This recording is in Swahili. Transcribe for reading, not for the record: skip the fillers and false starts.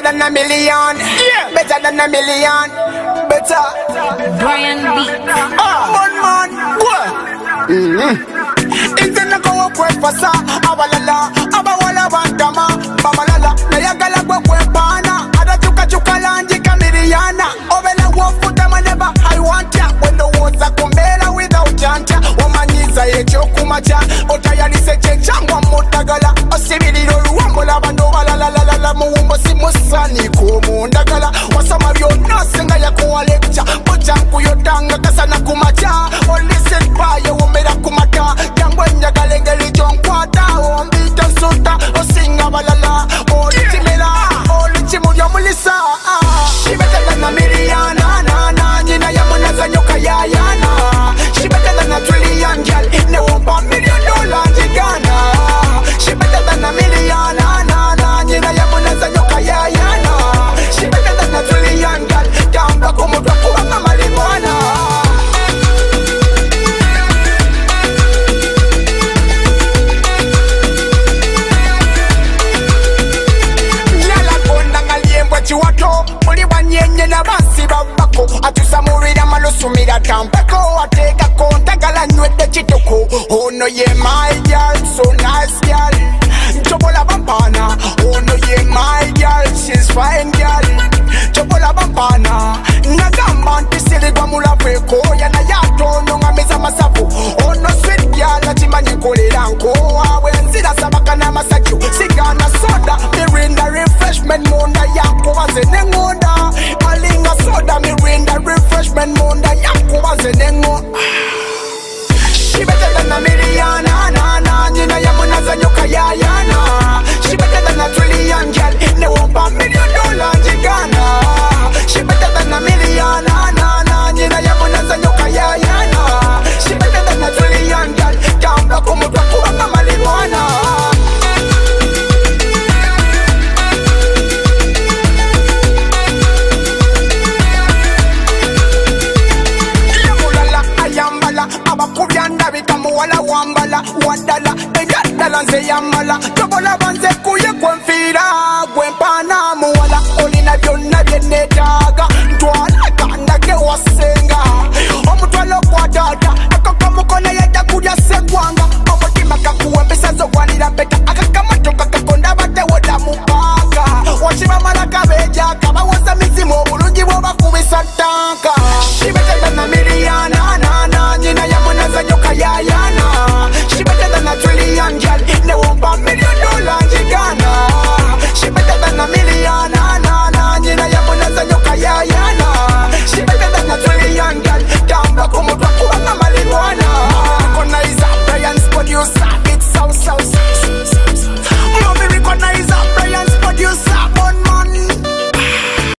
than a million. Yeah. Better than a million. Better. Brian Beat. One man. What? Inzina kwa kwepasa. Abalala. Abawala bandama. Babalala. Nayagala kwa kwepana. Adachuka chuka lanji kamiliana. Obela wafuta maneba. I want ya. When the words are kumbela without janta. Wamanyiza yecho kumacha. Otayalise chengchangwa mutagala. Osibiliro luwambola bando balala. Muumbo si musani kumundagala. Wasama vyona senga ya kuwa lecture. Bochanku yotanga kasana kumacha. Listen by you umera kumata. Yangwe nyagalengeli jonkwata. Ombita suta. Osinga balala. Olichimela. Olichimuya mulisa. She better than a million. Nina ya munaza nyoka ya yana. She better than a trillion girl. Ne wumpa $1 million jigana. She better than a million. Nina ya munaza nyoka ya yana. She better than a trillion girl. Tamba kumutua kuwanga marijuana. Chiwato, muli banyenye na basi babako. Atusamurira malusumira tampeko. Ateka konta gala nywede chitoko. Oh no ye my girl, so nice girl. Chobola bampana. Oh no ye my girl, she's fine girl. Chobola bampana. Nagamba ntisili kwa mula peko. Yana yato nunga meza masafu. Oh no sweet girl, achimanyi koleranko. Awe nzira sabaka na masachu. Sigana soda, mirinda refreshment munda yanko. Zenengoda, alinga soda, mirinda refreshment munda yanko zenengo. She better than a million, nina ya munaza nyoka ya yana. She better than a trillion girl, ne wumpa $1 million jigana. She better than a million, nina ya munaza nyoka ya yana. She better than a trillion girl, tamba kumutua kuwanga marijuana. Abakubyanda bikamu wala wambala wadala ebyadala nze yamala tobola banze kuye kwenfira